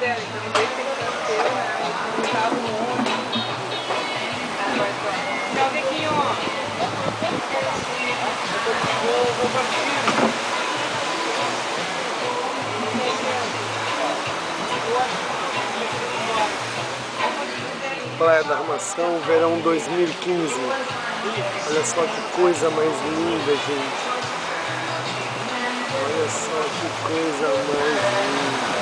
dela, então em vez de ter que ser né? Um carro novo. Joga aqui, ó. Vou partir. Praia da Armação, verão 2015. Olha só que coisa mais linda, gente. Olha só que coisa mais linda.